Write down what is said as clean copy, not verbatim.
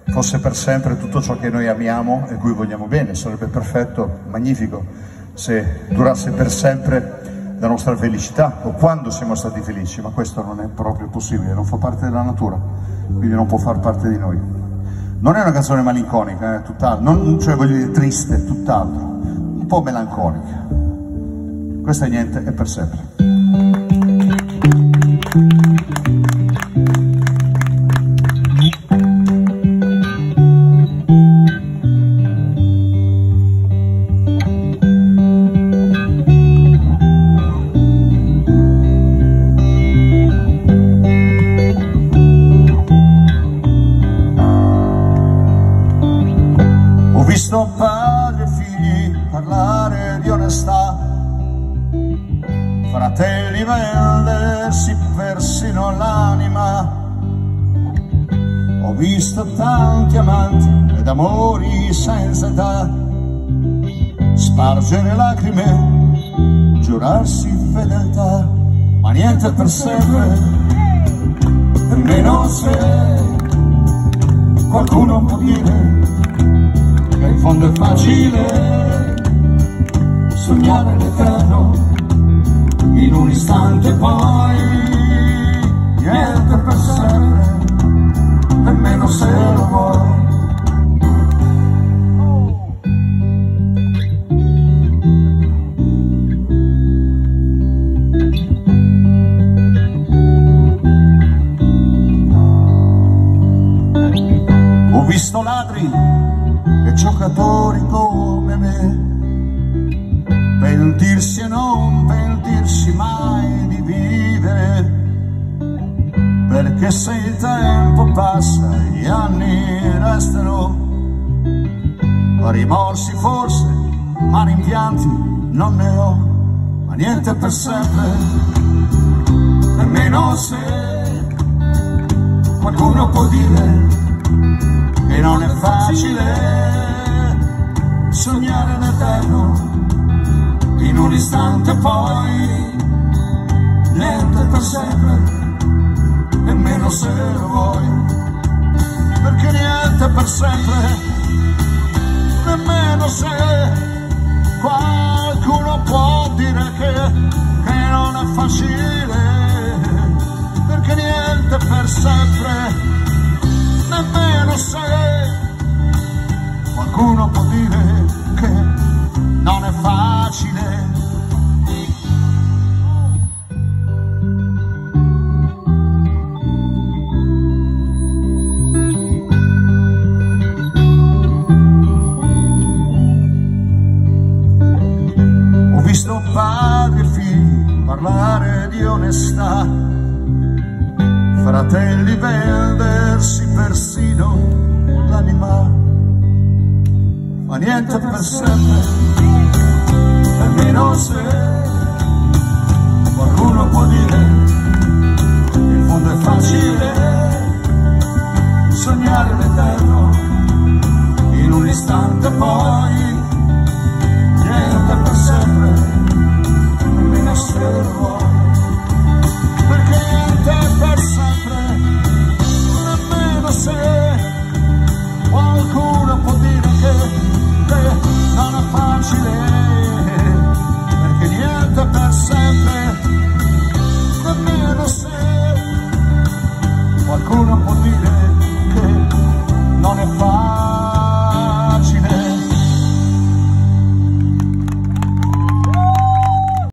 fosse per sempre tutto ciò che noi amiamo e cui vogliamo bene. Sarebbe perfetto, magnifico, se durasse per sempre la nostra felicità, o quando siamo stati felici, ma questo non è proprio possibile, non fa parte della natura, quindi non può far parte di noi. Non è una canzone malinconica, tutt'altro, cioè voglio dire triste, tutt'altro, un po' melanconica. Questa è niente, è per sempre. Ho visto padri e figli parlare di onestà, fratelli vendersi persino l'anima. Ho visto tanti amanti ed amori senza età spargere lacrime, giurarsi fedeltà, ma niente per sempre, nemmeno se qualcuno può dire che in fondo è facile sognare l'eterno in un istante, poi niente per sempre, nemmeno se lo vuoi. Ho visto ladri e giocatori come me pentirsi e non pentirsi mai di vivere, perché se il tempo passa gli anni restano, rimorsi forse, ma rimpianti non ne ho, ma niente per sempre, nemmeno se qualcuno può dire che non è facile sognare l'eterno in un istante, poi niente per sempre, nemmeno se lo vuoi, perché niente per sempre, nemmeno se qualcuno può dire che non è facile, perché niente per sempre, nemmeno se qualcuno può dire che non è facile. Ho visto padri e figli parlare di onestà, fratelli vendersi persino l'anima, ma niente per sempre, nemmeno se qualcuno può dire che in fondo è facile sognare l'eterno in un istante, poi